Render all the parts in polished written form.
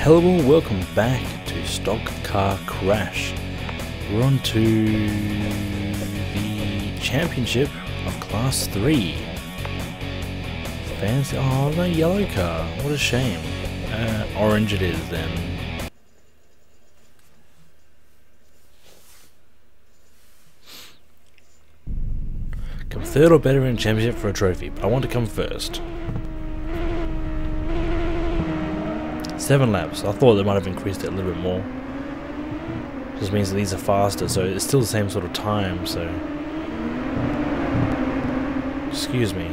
Hello, welcome back to Stock Car Crash. We're on to the Championship of Class 3. Fancy, oh no, yellow car, what a shame. Orange it is then. Come third or better in Championship for a trophy, but I want to come first. 7 laps. I thought they might have increased it a little bit more. Just means that these are faster, so it's still the same sort of time, so... Excuse me.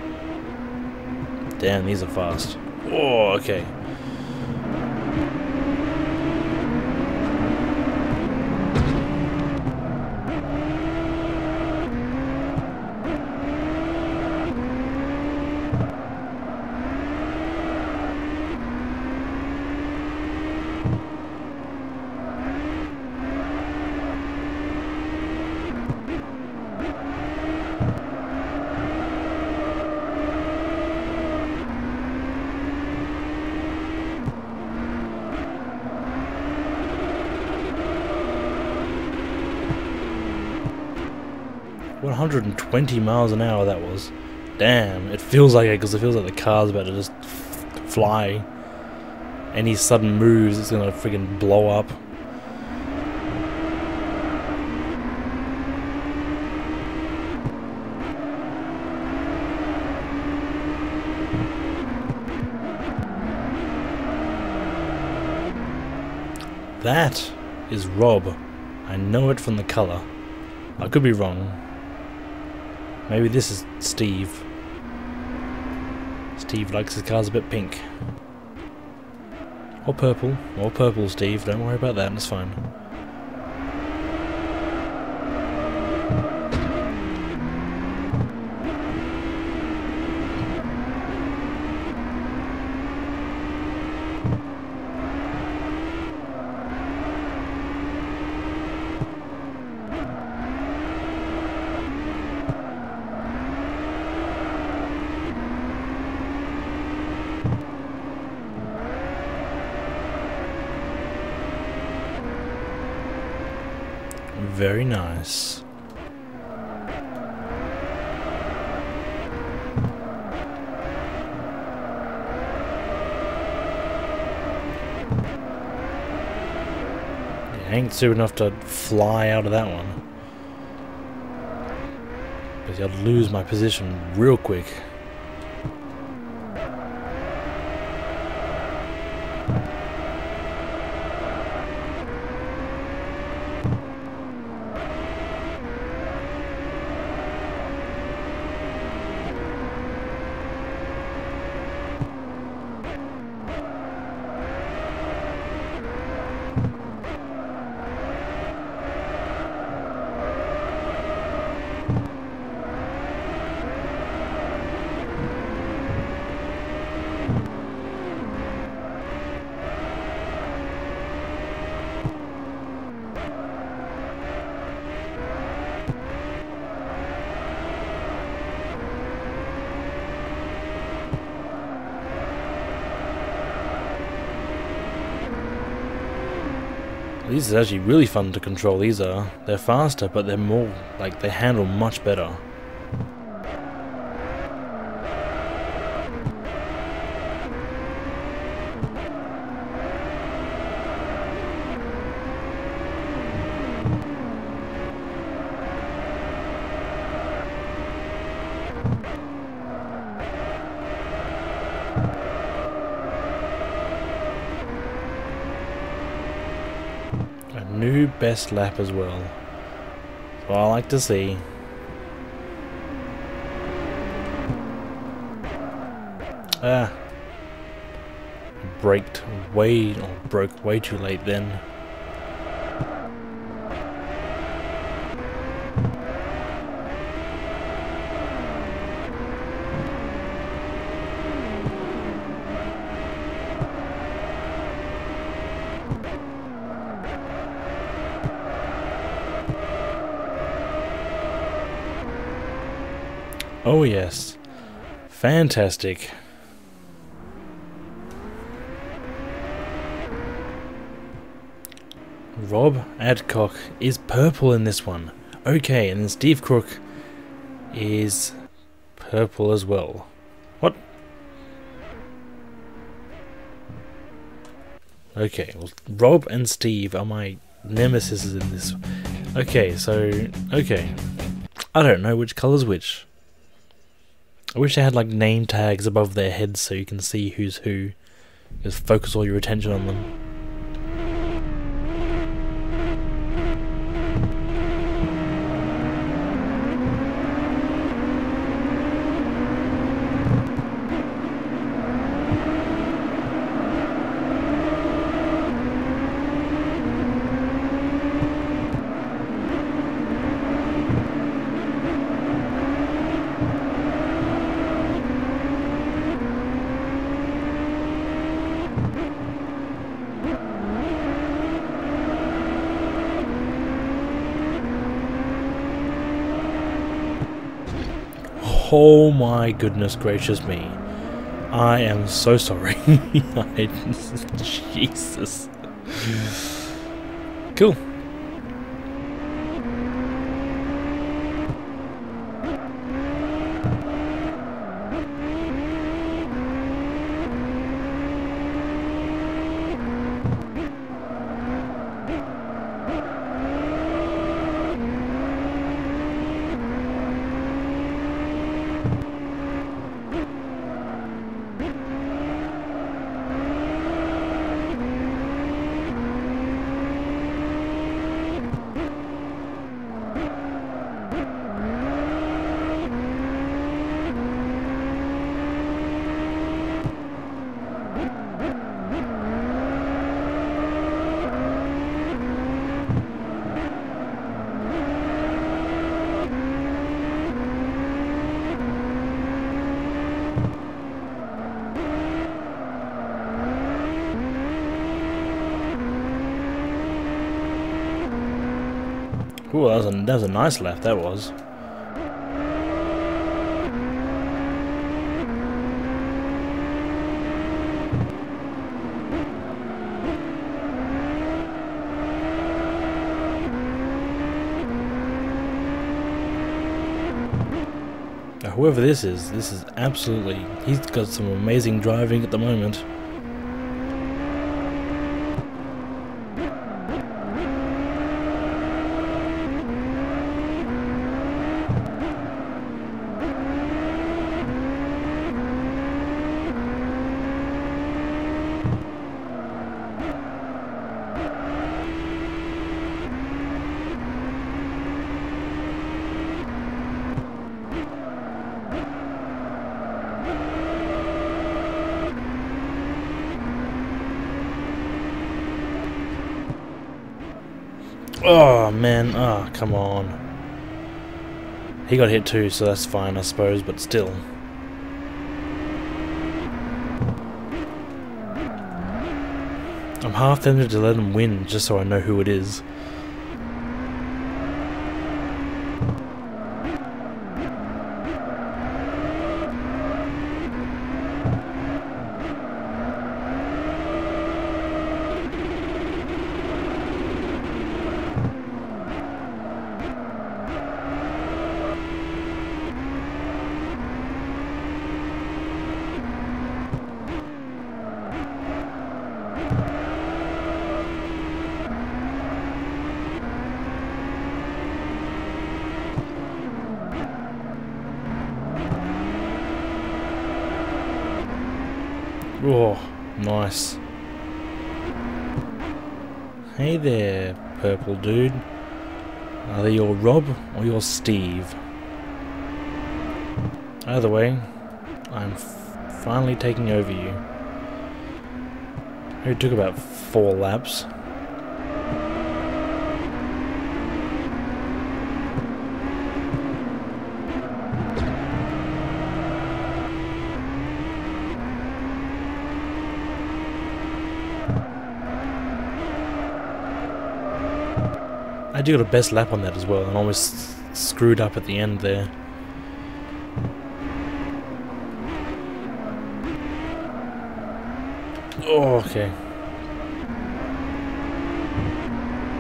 Damn, these are fast. Oh, okay. $120 miles an hour that was. Damn, it feels like it because it feels like the car's about to just fly. Any sudden moves, it's gonna freaking blow up. That is Rob. I know it from the colour. I could be wrong. Maybe this is Steve. Steve likes his cars a bit pink. Or purple. Or purple, Steve. Don't worry about that, it's fine. Very nice. I ain't super enough to fly out of that one. Because I'd lose my position real quick. These are actually really fun to control. They're faster, but they're more, like, they handle much better. New best lap as well. That's what I like to see. Broke way too late then. Oh yes, fantastic. Rob Adcock is purple in this one. Okay, and then Steve Crook is purple as well. What? Okay, well, Rob and Steve are my nemesis in this. Okay, so, okay. I don't know which colour's which. I wish they had like name tags above their heads so you can see who's who. Just focus all your attention on them. Oh my goodness gracious me. I am so sorry. Jesus. Cool. Ooh, that was a nice lap, that was. Now, whoever this is absolutely... He's got some amazing driving at the moment. Oh man, oh come on. He got hit too, so that's fine I suppose, but still. I'm half tempted to let him win just so I know who it is. Oh, nice. Hey there, purple dude. Are they your Rob or your Steve? Either way, I'm finally taking over you. It took about 4 laps. I do got a best lap on that as well, and almost screwed up at the end there. Oh, okay.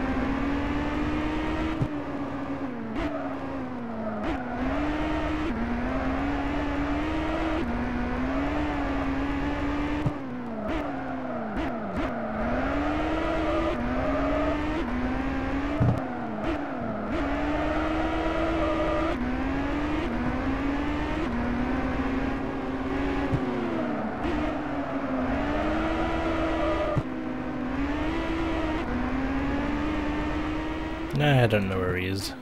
Nah, I don't know where he is.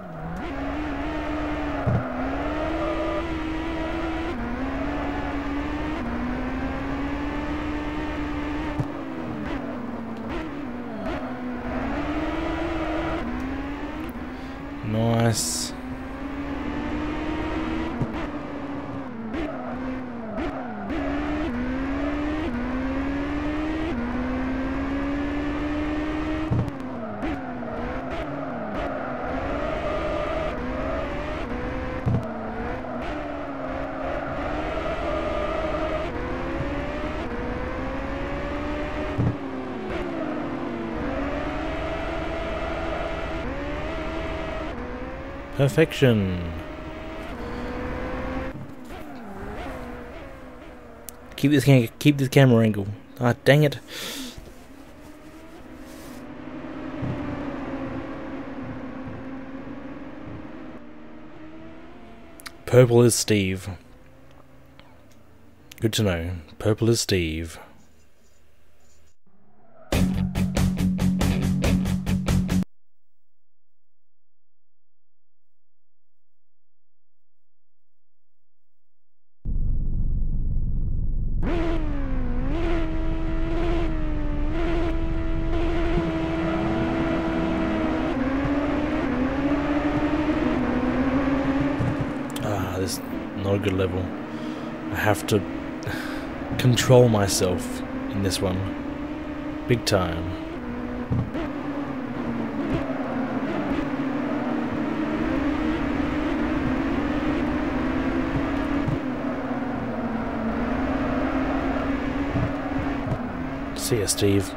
Nice. Perfection. Keep this camera angle. Ah, dang it. Purple is Steve. Good to know. Purple is Steve. This is not a good level. I have to control myself in this one. Big time. See ya, Steve.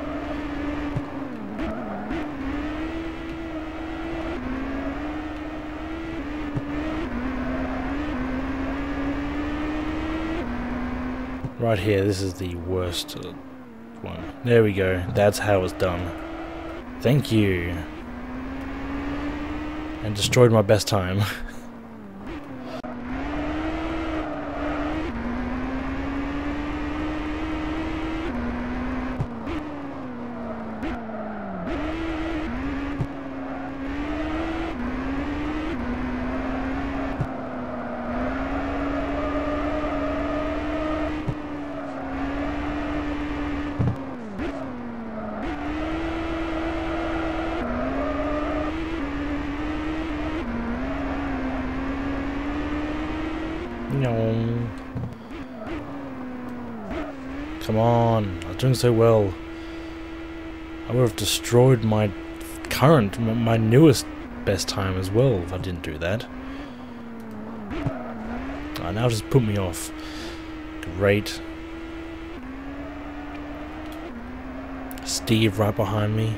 Right here, this is the worst one. There we go. That's how it's done. Thank you. And destroyed my best time. No. Come on, I was doing so well. I would have destroyed my my newest best time as well if I didn't do that. Oh, now just put me off. Great. Steve right behind me.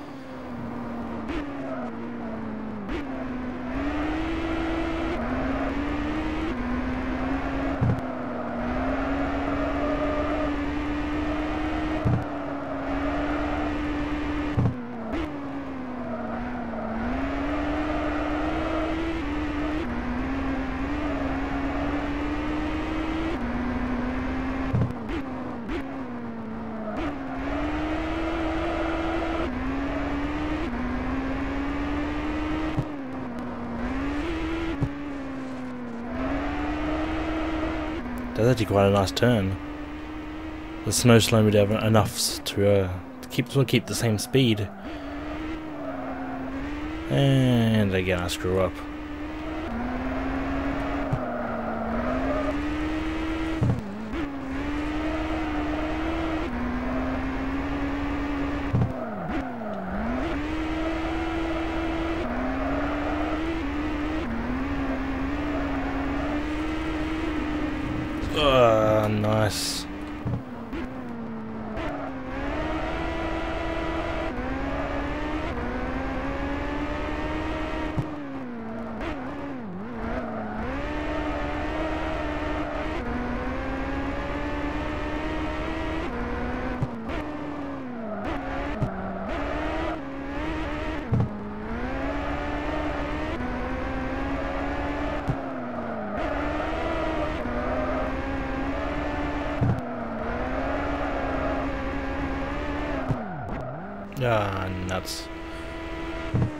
That's actually quite a nice turn. The snow slowed me down enough to keep the same speed. And again I screw up. Nice. Ah, nuts.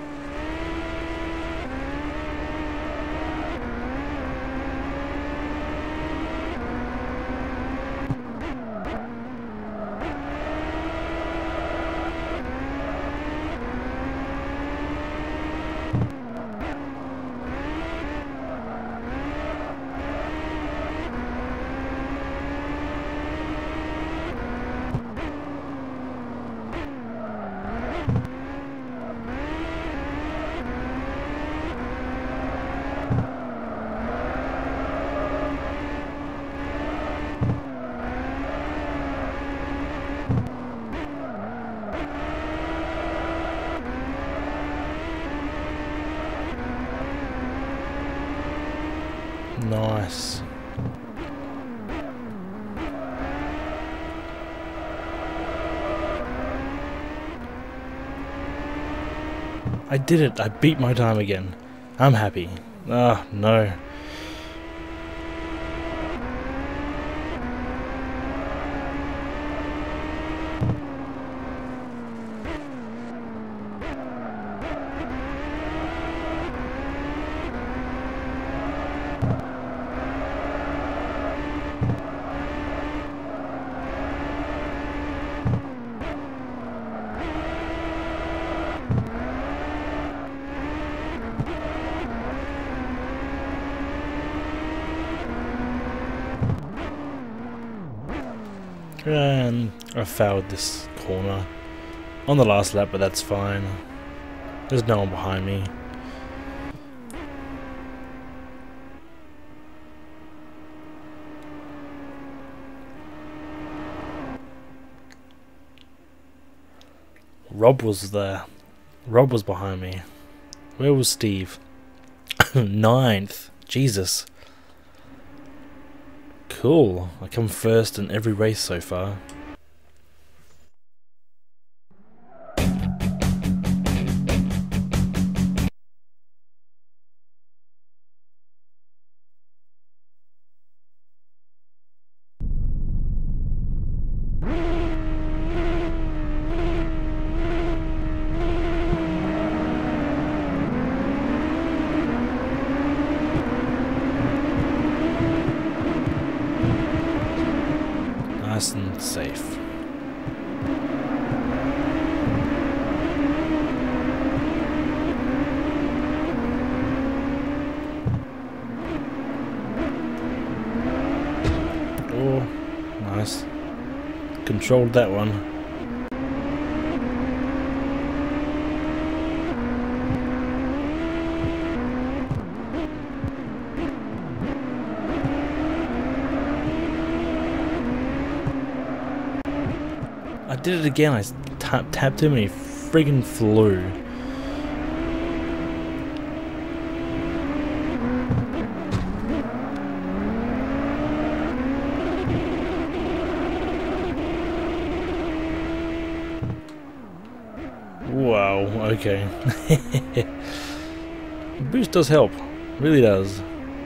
I did it. I beat my time again. I'm happy. Ah, no. And I fouled this corner on the last lap, but that's fine. There's no one behind me. Rob was there. Rob was behind me. Where was Steve? 9th. Jesus. Cool. I come first in every race so far. Nice and safe. Oh, nice. Controlled that one. I did it again. I tapped him and he friggin' flew. Wow, okay. Boost does help. Really does.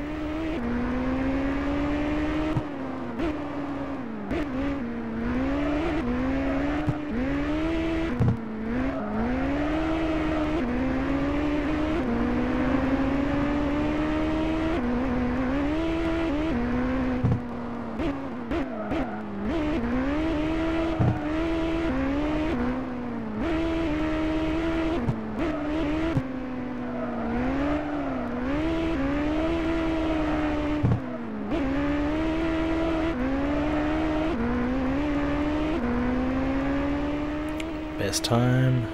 Best time.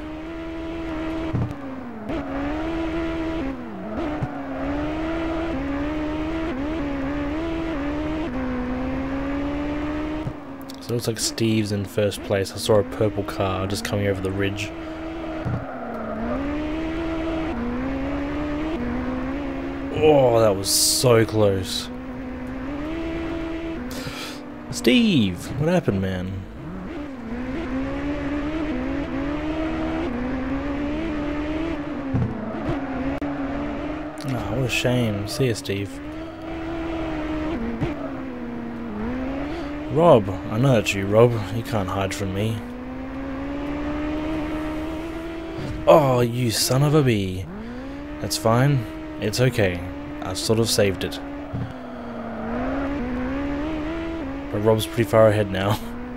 So it looks like Steve's in first place. I saw a purple car just coming over the ridge. Oh, that was so close. Steve, what happened, man? Oh, what a shame. See ya, Steve. Rob, I know that's you, Rob. You can't hide from me. Oh, you son of a bee. That's fine. It's okay. I've sort of saved it. But Rob's pretty far ahead now.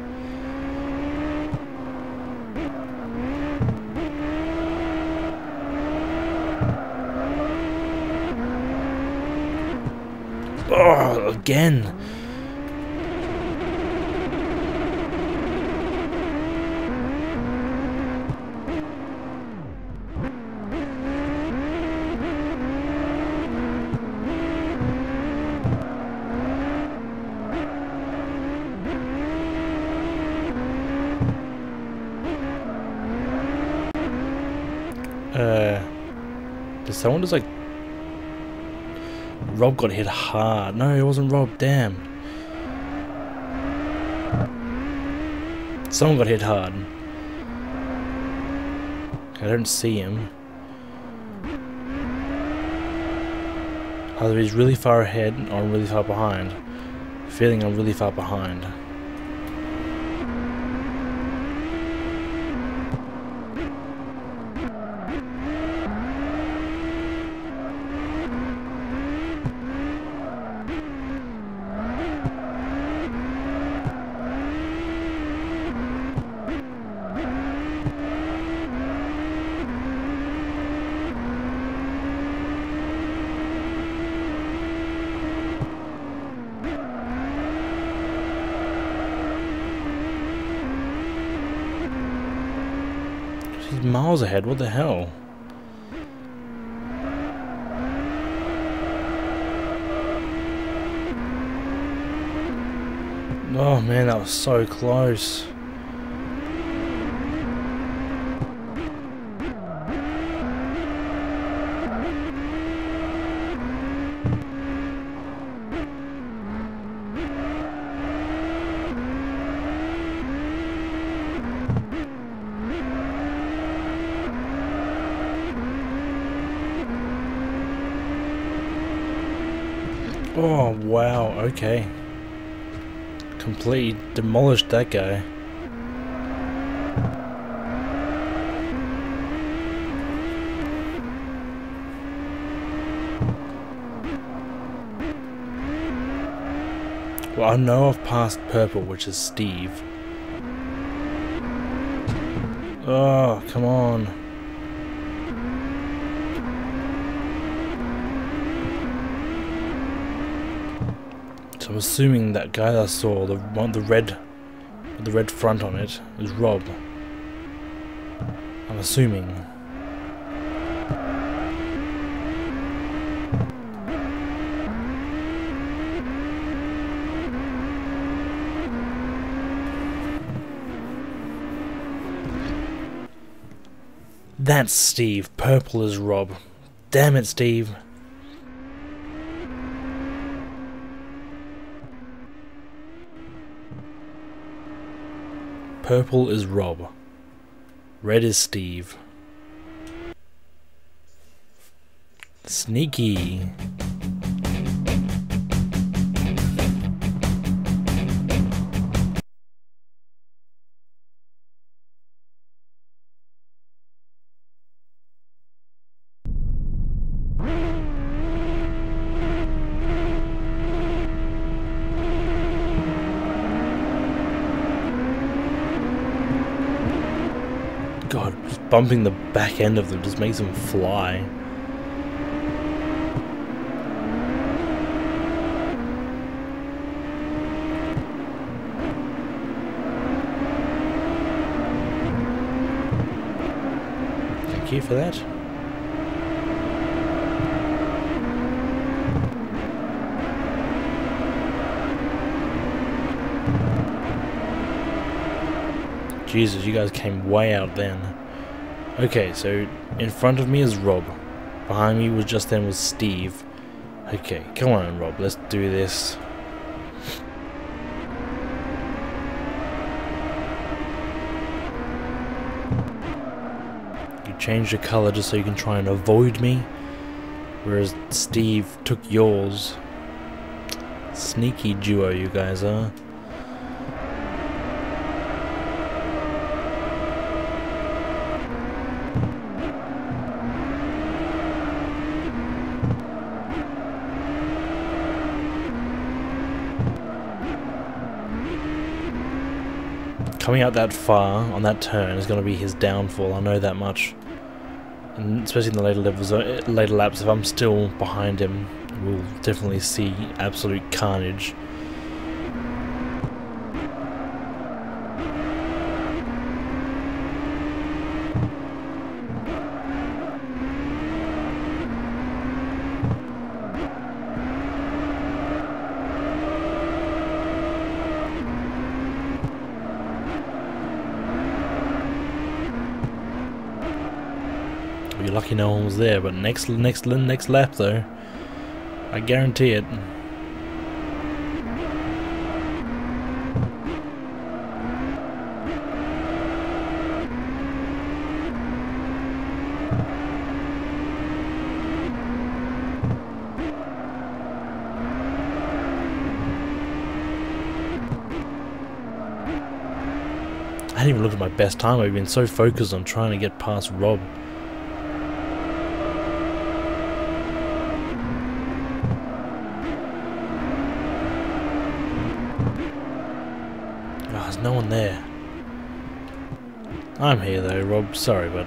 Oh, again. Did someone just like... Rob got hit hard. No, it wasn't Rob, damn. Someone got hit hard. I don't see him. Either he's really far ahead or I'm really far behind. Feeling I'm really far behind. He's miles ahead, what the hell? Oh man, that was so close. Oh wow, okay. Completely demolished that guy. Well, I know I've passed purple, which is Steve. Oh, come on. So I'm assuming that guy that I saw, the one with the red front on it, is Rob. I'm assuming. That's Steve. Purple is Rob. Damn it, Steve. Purple is Rob. Red is Steve. Sneaky. God, just bumping the back end of them just makes them fly. Thank you for that. Jesus, you guys came way out then. Okay, so in front of me is Rob. Behind me was just then was Steve. Okay, come on Rob, let's do this. You changed your colour just so you can try and avoid me, whereas Steve took yours. Sneaky duo you guys are. Coming out that far on that turn is going to be his downfall, I know that much. And especially in the later levels, later laps, if I'm still behind him, we'll definitely see absolute carnage. You're lucky no one was there, but next lap though, I guarantee it. I hadn't even looked at my best time. I've been so focused on trying to get past Rob. Oh, there's no one there. I'm here though, Rob. Sorry, bud.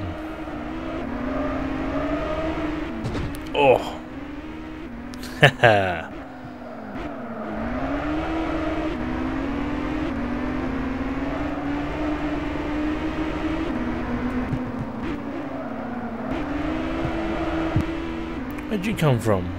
Oh! Haha! Where'd you come from?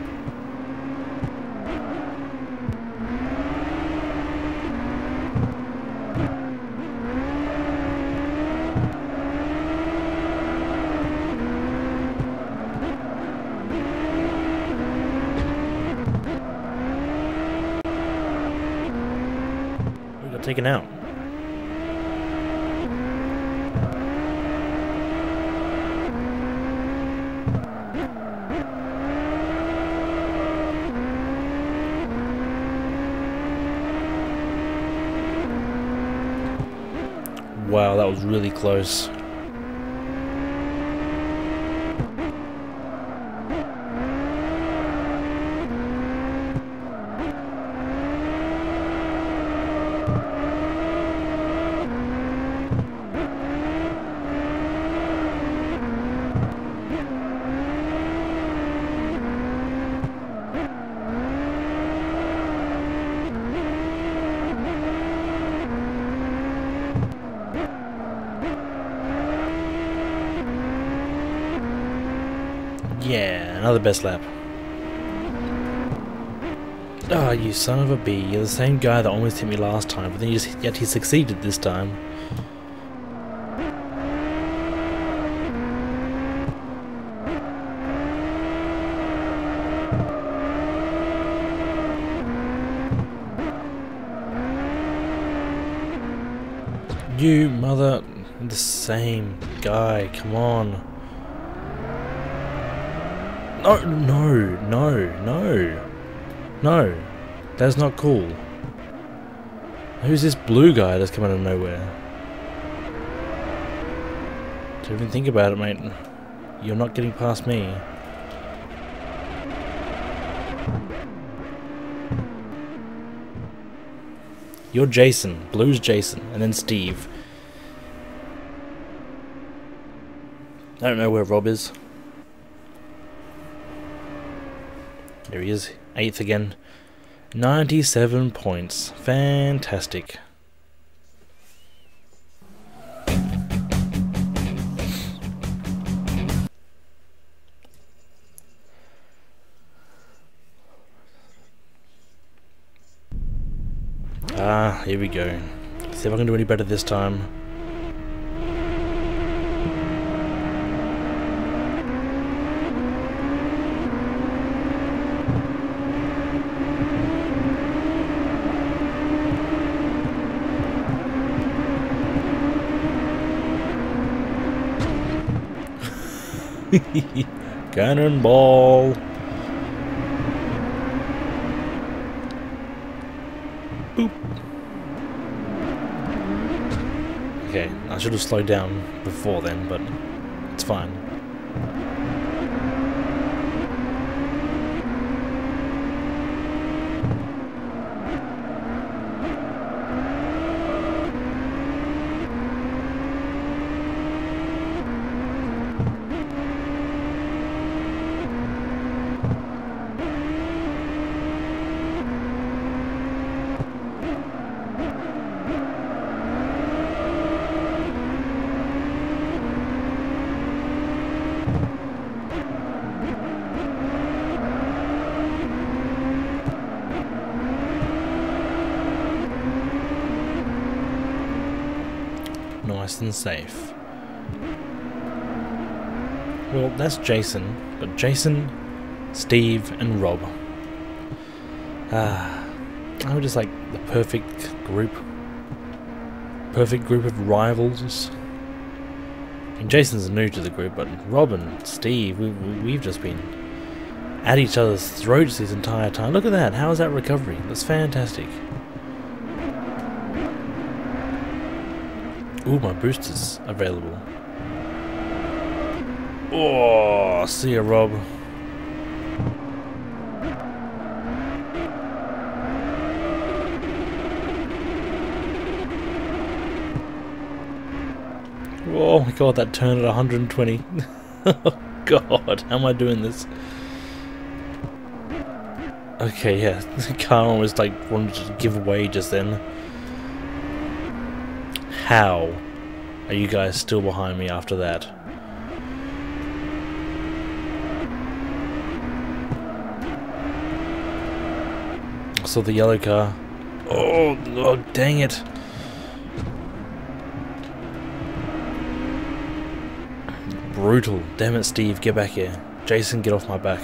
We got taken out. Wow, that was really close. Yeah, another best lap. Ah, oh, you son of a bee. You're the same guy that almost hit me last time, but then yet he succeeded this time. You mother... the same guy, come on. No, no, no, no. No. That's not cool. Who's this blue guy that's come out of nowhere? Don't even think about it, mate. You're not getting past me. You're Jason. Blue's Jason. And then Steve. I don't know where Rob is. There he is. 8th again. 97 points. Fantastic. Ah, here we go. See if I can do any better this time. Cannonball. Boop. Okay, I should have slowed down before then, but it's fine. Nice and safe. Well, that's Jason, but Jason, Steve, and Rob. I would just like the perfect group of rivals. I mean, Jason's new to the group, but Rob and Steve, we've just been at each other's throats this entire time. Look at that! How is that recovery? That's fantastic. Ooh, my booster's available. Oh, see ya, Rob. Oh my god, that turned at 120. Oh god, how am I doing this? Okay, yeah, the car almost like wanted to give away just then. How are you guys still behind me after that? I saw the yellow car. Oh, dang it. Brutal. Damn it, Steve, get back here. Jason, get off my back.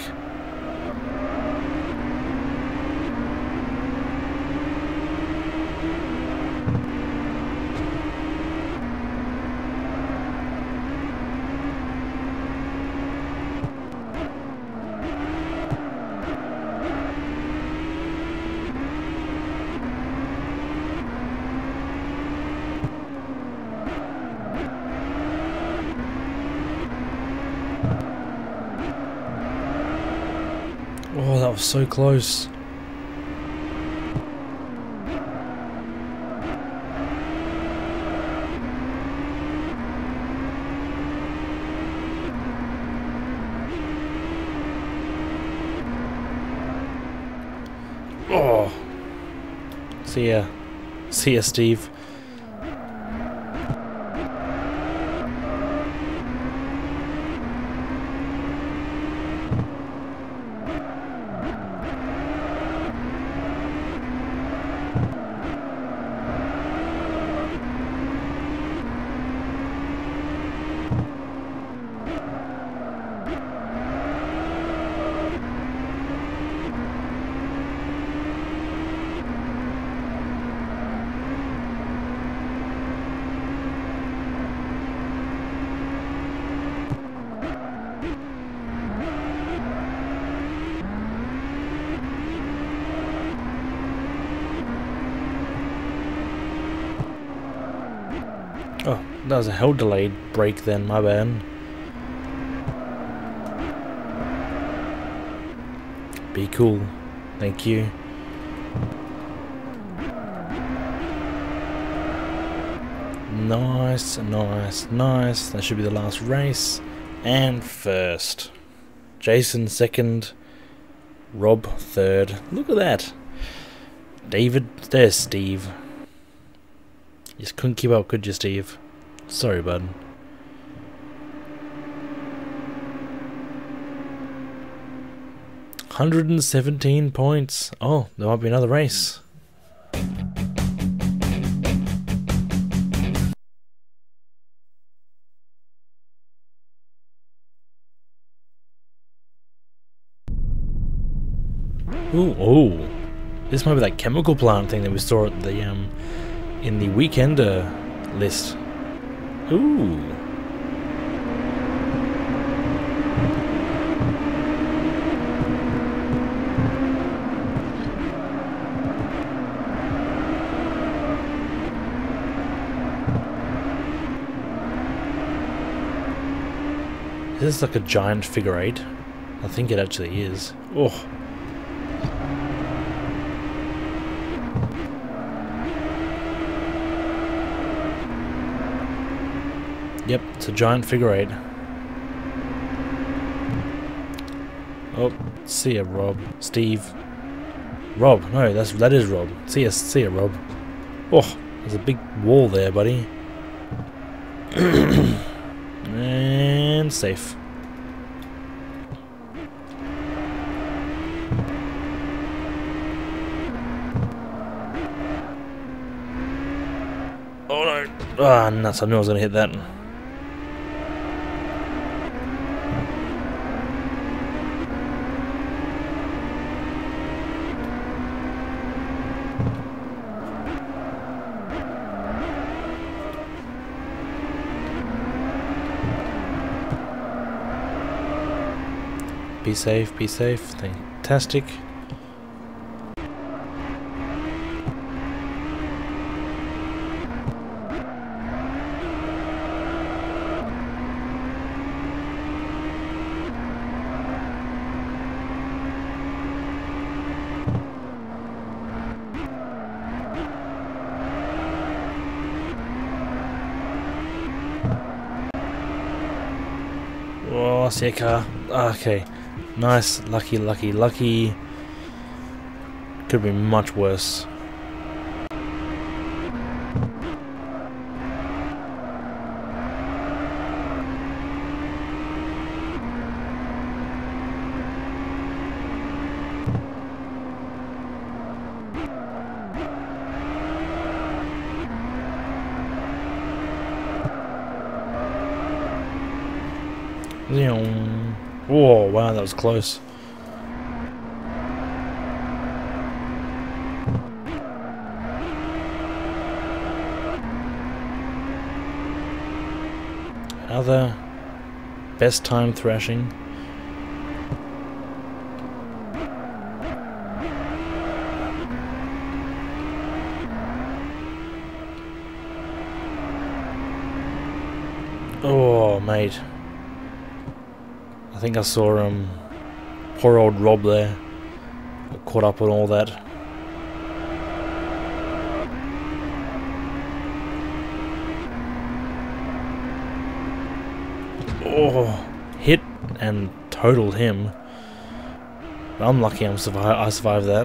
Oh, that was so close. Oh. See ya. See ya, Steve. Oh, that was a hell delayed break then, my bad. Be cool. Thank you. Nice, nice, nice. That should be the last race. And first. Jason second. Rob third. Look at that. David, there's Steve. You just couldn't keep up, could you, Steve? Sorry, bud. $117 points. Oh, there might be another race. Ooh, oh. This might be that chemical plant thing that we saw at the in the weekender list. Ooh. Is this like a giant figure eight? I think it actually is. Oh. Yep, it's a giant figure eight. Oh, see ya, Rob. Steve. Rob, no, that is Rob. See ya, Rob. Oh, there's a big wall there, buddy. And safe. Oh no! Ah, nuts! I knew I was gonna hit that. Be safe, be safe. Fantastic. see a car. Okay. Nice. Lucky, lucky, lucky. Could be much worse. Whoa, wow, that was close. Another best time thrashing. Oh, mate. I think I saw poor old Rob there. Got caught up on all that. Oh, hit and totaled him. I'm lucky I survived that.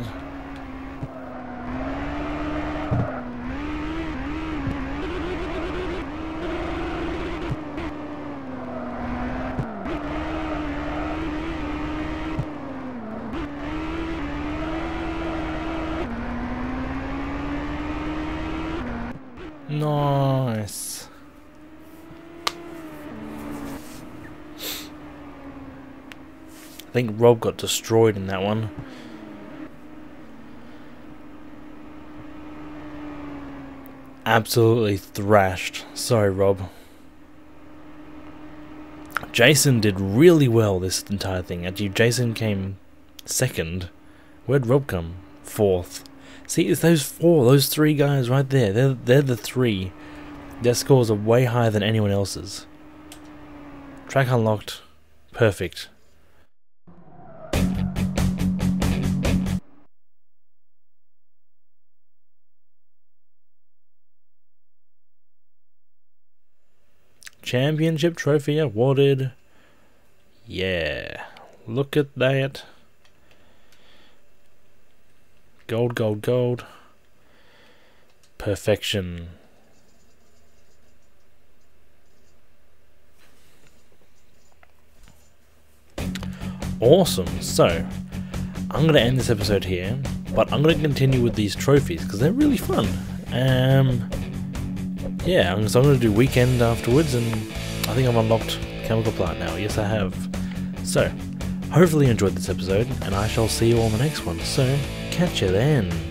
Nice. I think Rob got destroyed in that one. Absolutely thrashed. Sorry, Rob. Jason did really well this entire thing. Actually, Jason came second. Where'd Rob come? Fourth. See, it's those three guys right there. They're the three. Their scores are way higher than anyone else's. Track unlocked. Perfect. Championship trophy awarded. Yeah. Look at that. Gold, gold, gold. Perfection. Awesome. So, I'm going to end this episode here, but I'm going to continue with these trophies because they're really fun. Yeah, so I'm going to do weekend afterwards, and I think I've unlocked Chemical Plant now. Yes, I have. So, hopefully you enjoyed this episode, and I shall see you on the next one. So, catch you then.